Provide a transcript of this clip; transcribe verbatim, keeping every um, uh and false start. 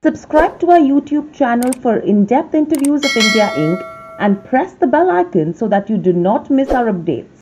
Subscribe to our YouTube channel for in-depth interviews of India Incorporated and press the bell icon so that you do not miss our updates.